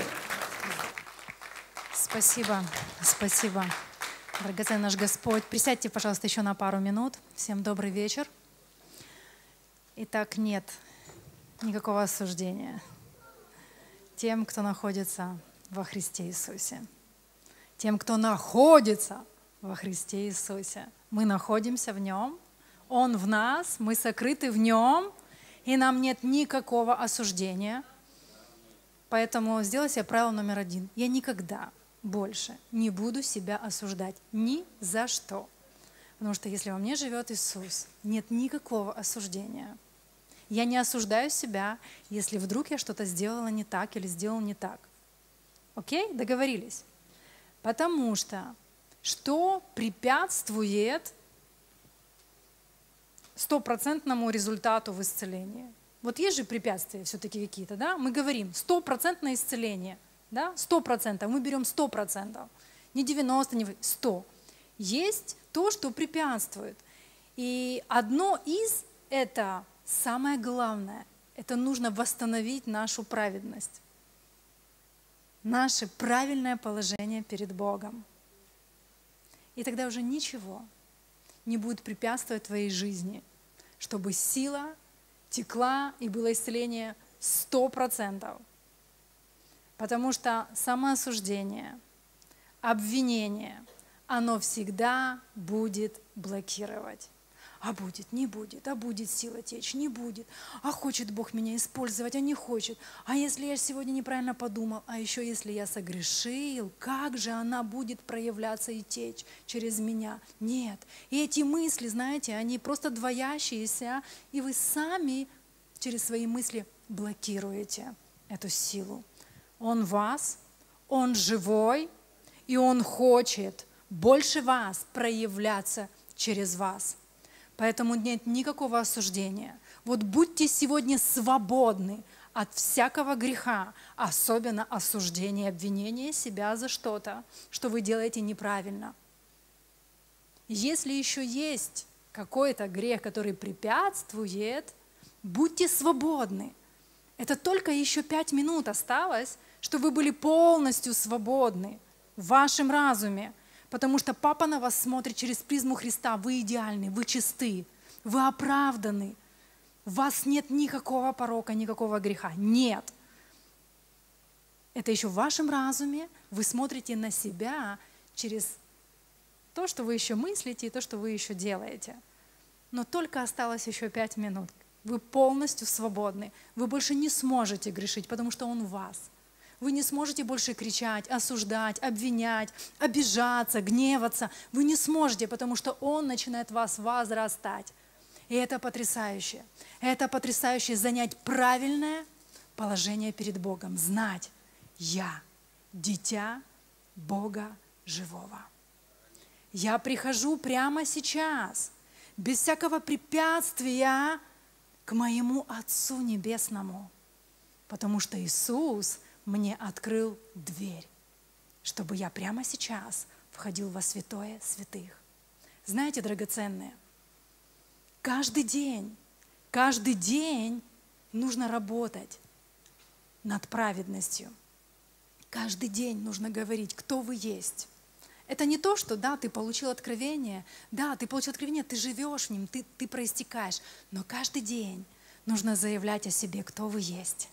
Спасибо, спасибо. Драгоценный наш Господь. Присядьте, пожалуйста, еще на пару минут. Всем добрый вечер. Итак, нет никакого осуждения тем, кто находится во Христе Иисусе. Тем, кто находится во Христе Иисусе. Мы находимся в Нем, Он в нас, мы сокрыты в Нем, и нам нет никакого осуждения. Поэтому сделай себе правило номер один. Я никогда больше не буду себя осуждать. Ни за что. Потому что если во мне живет Иисус, нет никакого осуждения. Я не осуждаю себя, если вдруг я что-то сделала не так или сделал не так. Окей? Договорились? Потому что что препятствует стопроцентному результату в исцелении? Вот есть же препятствия все-таки какие-то, да? Мы говорим стопроцентное исцеление, да? Сто процентов. Мы берем сто процентов. Не девяносто, не сто. Есть то, что препятствует. И одно из – это самое главное. Это нужно восстановить нашу праведность. Наше правильное положение перед Богом. И тогда уже ничего не будет препятствовать твоей жизни, чтобы сила текла и было исцеление сто процентов. Потому что самоосуждение, обвинение, оно всегда будет блокировать. А будет, не будет, а будет сила течь, не будет. А хочет Бог меня использовать, а не хочет. А если я сегодня неправильно подумал, а еще если я согрешил, как же она будет проявляться и течь через меня? Нет. И эти мысли, знаете, они просто двоящиеся, и вы сами через свои мысли блокируете эту силу. Он вас, Он живой, и Он хочет больше вас проявляться через вас. Поэтому нет никакого осуждения. Вот будьте сегодня свободны от всякого греха, особенно осуждения, обвинения себя за что-то, что вы делаете неправильно. Если еще есть какой-то грех, который препятствует, будьте свободны. Это только еще пять минут осталось, чтобы вы были полностью свободны в вашем разуме. Потому что Папа на вас смотрит через призму Христа. Вы идеальны, вы чисты, вы оправданы. У вас нет никакого порока, никакого греха. Нет. Это еще в вашем разуме. Вы смотрите на себя через то, что вы еще мыслите, и то, что вы еще делаете. Но только осталось еще пять минут. Вы полностью свободны. Вы больше не сможете грешить, потому что Он в вас. Вы не сможете больше кричать, осуждать, обвинять, обижаться, гневаться. Вы не сможете, потому что Он начинает вас возрастать. И это потрясающе. Это потрясающе занять правильное положение перед Богом. Знать, я дитя Бога живого. Я прихожу прямо сейчас, без всякого препятствия, к моему Отцу Небесному. Потому что Иисус мне открыл дверь, чтобы я прямо сейчас входил во святое святых. Знаете, драгоценные, каждый день, каждый день нужно работать над праведностью. Каждый день нужно говорить, кто вы есть. Это не то, что, да, ты получил откровение, да, ты получил откровение, ты живешь в нем, ты, ты проистекаешь, но каждый день нужно заявлять о себе, кто вы есть.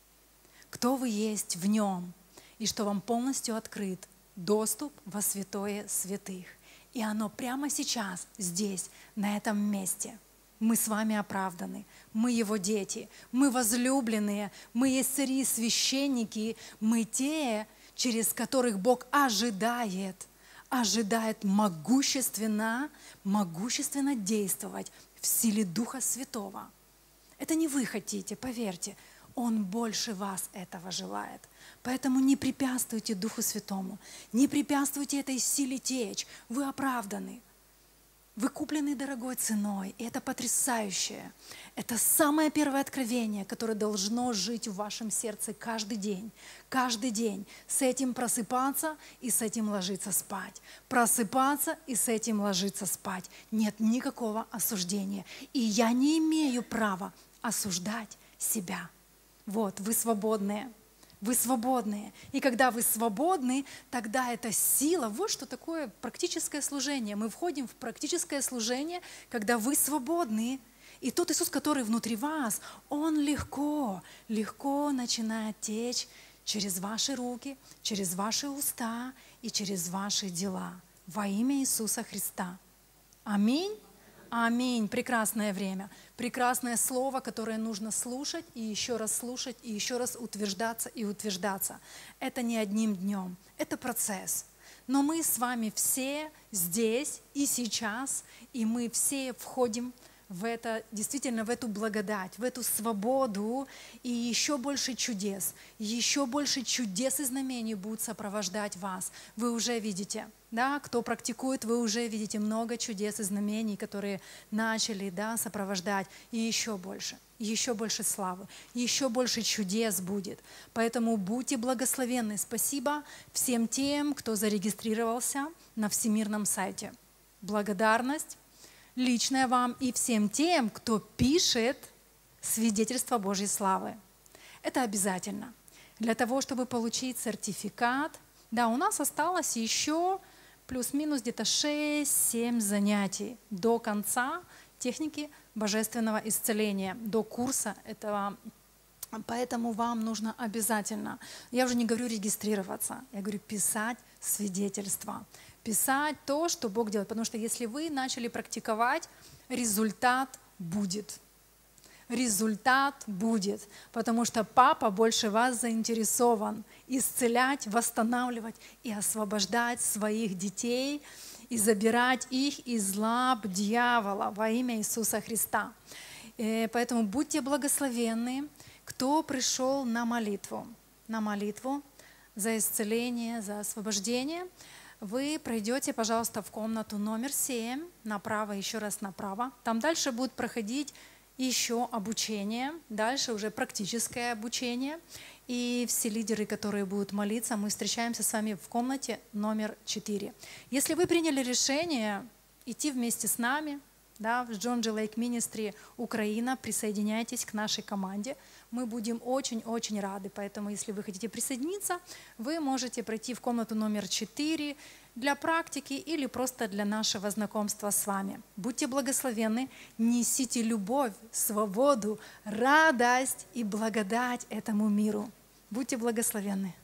Кто вы есть в Нем, и что вам полностью открыт доступ во святое святых. И оно прямо сейчас, здесь, на этом месте. Мы с вами оправданы, мы Его дети, мы возлюбленные, мы есть цари и священники, мы те, через которых Бог ожидает, ожидает могущественно, могущественно действовать в силе Духа Святого. Это не вы хотите, поверьте. Он больше вас этого желает. Поэтому не препятствуйте Духу Святому, не препятствуйте этой силе течь. Вы оправданы. Вы куплены дорогой ценой. И это потрясающее. Это самое первое откровение, которое должно жить в вашем сердце каждый день. Каждый день. С этим просыпаться и с этим ложиться спать. Просыпаться и с этим ложиться спать. Нет никакого осуждения. И я не имею права осуждать себя. Вот, вы свободные, вы свободные. И когда вы свободны, тогда эта сила, вот что такое практическое служение. Мы входим в практическое служение, когда вы свободны. И тот Иисус, который внутри вас, Он легко, легко начинает течь через ваши руки, через ваши уста и через ваши дела. Во имя Иисуса Христа. Аминь. Аминь. Прекрасное время. Прекрасное слово, которое нужно слушать и еще раз слушать, и еще раз утверждаться и утверждаться. Это не одним днем, это процесс. Но мы с вами все здесь и сейчас, и мы все входим в это, действительно в эту благодать, в эту свободу и еще больше чудес, еще больше чудес и знамений будут сопровождать вас. Вы уже видите, да, кто практикует, вы уже видите много чудес и знамений, которые начали, да, сопровождать, и еще больше, еще больше славы, еще больше чудес будет. Поэтому будьте благословенны. Спасибо всем тем, кто зарегистрировался на всемирном сайте. Благодарность личная вам и всем тем, кто пишет свидетельство Божьей славы. Это обязательно. Для того, чтобы получить сертификат, да, у нас осталось еще плюс-минус где-то шесть-семь занятий до конца техники божественного исцеления, до курса этого. Поэтому вам нужно обязательно, я уже не говорю регистрироваться, я говорю писать свидетельство. Писать то, что Бог делает. Потому что если вы начали практиковать, результат будет. Результат будет. Потому что Папа больше вас заинтересован исцелять, восстанавливать и освобождать своих детей и забирать их из лап дьявола во имя Иисуса Христа. И поэтому будьте благословенны, кто пришел на молитву, на молитву за исцеление, за освобождение. Вы пройдете, пожалуйста, в комнату номер семь, направо, еще раз направо. Там дальше будет проходить еще обучение, дальше уже практическое обучение. И все лидеры, которые будут молиться, мы встречаемся с вами в комнате номер четыре. Если вы приняли решение идти вместе с нами, да, в John G. Lake Ministry Украина, присоединяйтесь к нашей команде. Мы будем очень-очень рады. Поэтому, если вы хотите присоединиться, вы можете пройти в комнату номер четыре для практики или просто для нашего знакомства с вами. Будьте благословенны, несите любовь, свободу, радость и благодать этому миру. Будьте благословенны.